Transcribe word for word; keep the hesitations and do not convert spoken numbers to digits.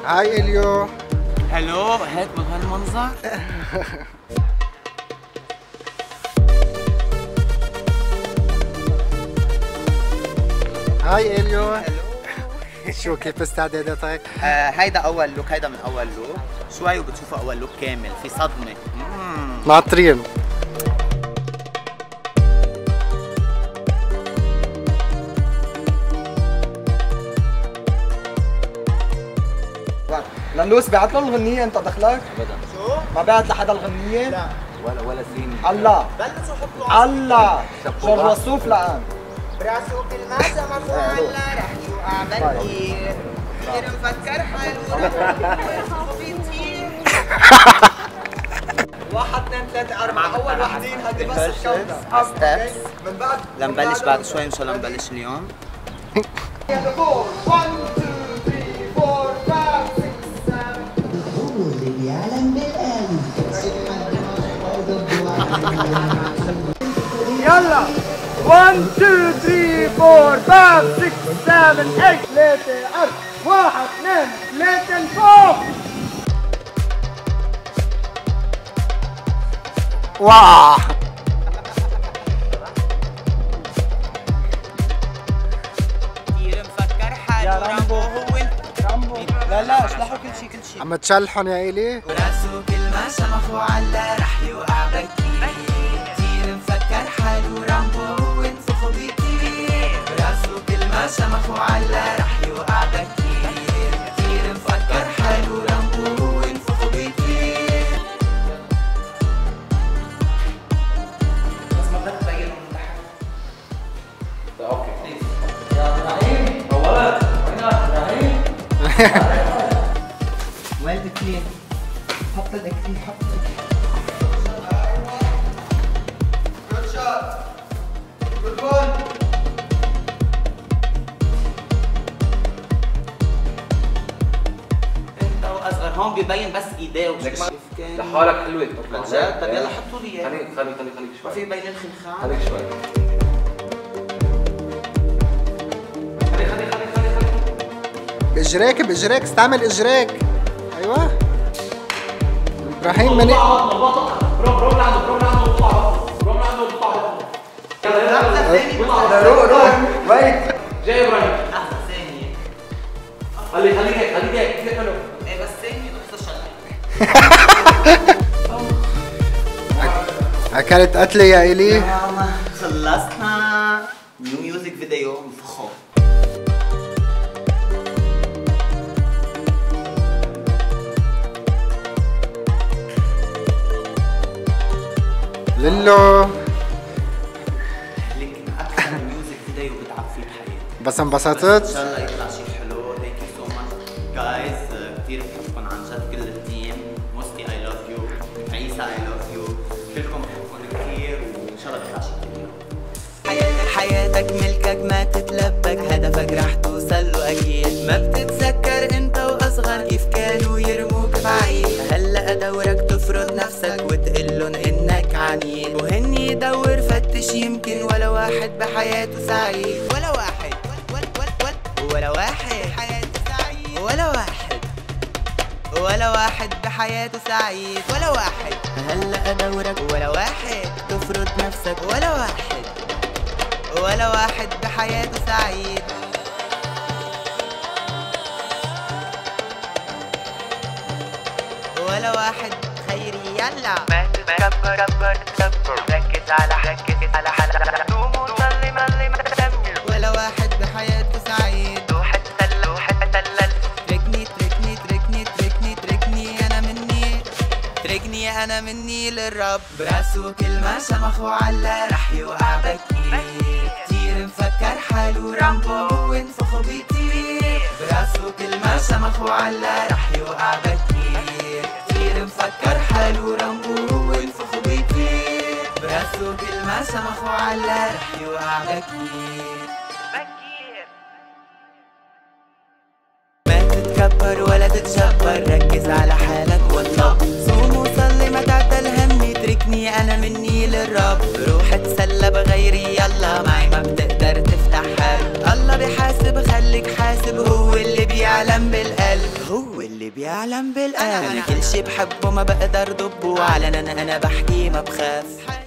هاي اليو. هلو، هيك بهالمنظر؟ هاي اليو. شو كيف استعداداتك؟ آه هيدا اول لوك، هيدا من اول لوك، شوي وبتشوفوا اول لوك كامل في صدمه. ناطرين. لندوس بعت له الغنية انت دخلك؟ ابدا. شو؟ ما بعت لحدا الغنية؟ لا ولا ولا سين. الله بلشوا يحطوا الله شو الرصوف لقان؟ براسه كل ما سمحوا على رح يوقع بكير، كثير مفكر حاله رح بيطير. واحد اثنين ثلاثة أربعة، أول واحدين هدي بس الكونتر. ستيبس. من بعد لنبلش بعد شوي ان شاء الله نبلش اليوم. واحد اثنين ثلاثة أربعة خمسة ستة اللي بيعلم بالقلب. يلا واحد اثنين ثلاثة أربعة خمسة ستة سبعة ثمانية ثلاثة أربعة واحد اثنين ثلاثة فوق. واه كثير مفكر حاله رامبو هو رامبو. لا لا اشلحوا كل شيء كل شيء. عم تشلحن يا إلي؟ براسه كل ما شمخوا على رح يوقع بكير، كثير مفكر حاله رامبو هو انفخوا بيطير. براسه كل ما شمخوا على رح يوقع بكير، كثير مفكر حاله رامبو هو انفخوا بيطير. بس ما بدك تبينه من تحت. اوكي يا ابراهيم اولا وين ابراهيم؟ وين الاكليل؟ حط الاكليل حط الاكليل. Good shot. Good one. انت واصغر هون ببين بس ايديه وشكل لحالك حلوة عن جد. طب يلا حطوا لي اياه. خليك خليك خليك خليك ما شوي في يبين الخنخان. خليك شوي خليك خليك خليك خليك خليك باجريك باجريك استعمل اجريك. ايوه ابراهيم مني. برافو برافو عنده برافو عنده بطلع برافو عنده بطلع روح روح ويت. جاي ابراهيم لحظة ثانية. خليك خليك هيك خليك هيك كثير حلو. ايه بس ثانية نقص شغلة. اكلت قتلة يا إلي. يلا خلصنا. نيو ميوزك فيديو انفخوا. ليلو لكن اكثر ميوزك فيديو بتعب فيه بحياتي. بس ان انبسطت؟ شاء الله يطلع شيء حلو. ثانك يو سو ماتش جايز. كثير بحبكم عن جد كل التيم. موستي اي لاف يو. عيسى اي لاف يو. كلكم بحبكم كثير وان شاء الله يطلع شيء كثير حلو. حياتك ملكك ما تتلبك، هدفك رح توصل له اكيد. ما بتتذكر انت واصغر كيف كانوا يرموك بعيد. هلا دورك تفرض نفسك وتقلن انك عنيد، وهن يدور فتش يمكن ولا واحد بحياته سعيد. ولا واحد ولا واحد بحياته سعيد. ولا واحد ولا واحد بحياته سعيد. ولا واحد. هلا دورك ولا واحد تفرض نفسك. ولا واحد ولا واحد بحياته سعيد. ولا واحد خيري. يلا ما تتكبر كبر تكبر، ركز على ركز على حلقة قوم وصلي ملي ما تسمر. ولا واحد بحياته سعيد. روح اتسلى روح اتسلل. تركني تركني تركني تركني تركني انا مني تركني انا مني للرب. براسه كل ما شمخوا على رح يوقع بكير، كتير مفكر حاله رامبو وانفخوا بيطير. براسه كل ما شمخوا على رح يوقع بكير، كتير مفكر حاله رامبو وانفخوا بيطير. براسه كل ما شمخوا على رح يوقع بكير. ما تتكبر ولا تتشبر، ركز على حالك واطلب. صوم وصلي ما تعتل همي، تركني انا مني للرب. روح اتسلى بغيري يلا معي ما بتقدر تفتح حال. الله بيحاسب خليك حاسب، هو اللي بيعلم بالقلب. هو اللي اللي بيعلم بالقلب. كل شي بحبه ما بقدر ضبه، علنا انا بحكي ما بخاف.